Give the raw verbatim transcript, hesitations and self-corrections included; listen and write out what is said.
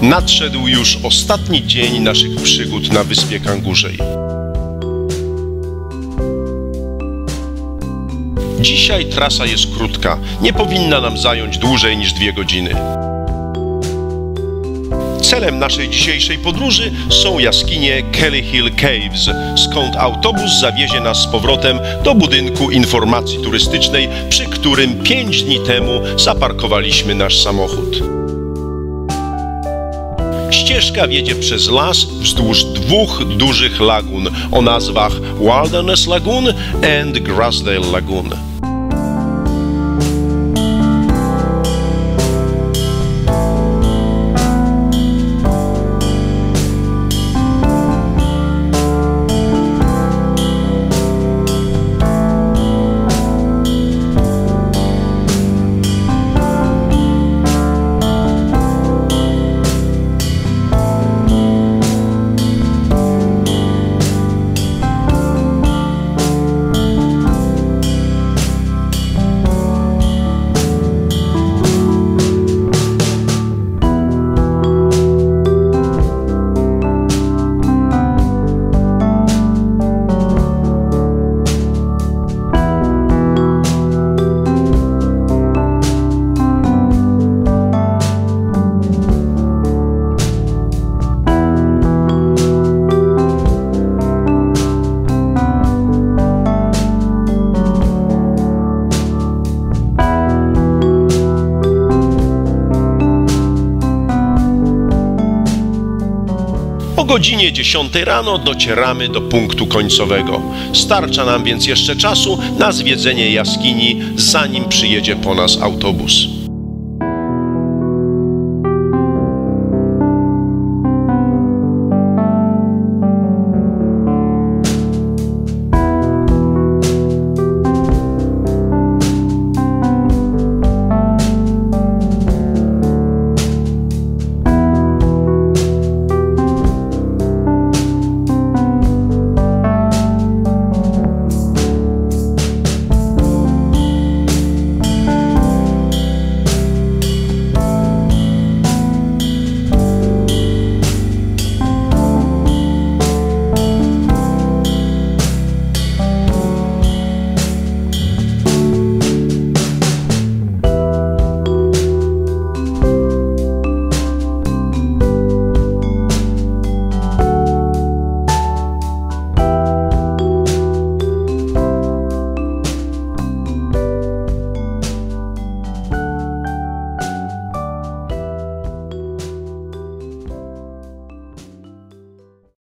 Nadszedł już ostatni dzień naszych przygód na wyspie Kangurzej. Dzisiaj trasa jest krótka, nie powinna nam zająć dłużej niż dwie godziny. Celem naszej dzisiejszej podróży są jaskinie Kelly Hill Caves, skąd autobus zawiezie nas z powrotem do budynku informacji turystycznej, przy którym pięć dni temu zaparkowaliśmy nasz samochód. Ścieżka wiedzie przez las wzdłuż dwóch dużych lagun o nazwach Wilderness Lagoon and Grassdale Lagoon. O godzinie dziesiątej rano docieramy do punktu końcowego. Starcza nam więc jeszcze czasu na zwiedzenie jaskini, zanim przyjedzie po nas autobus.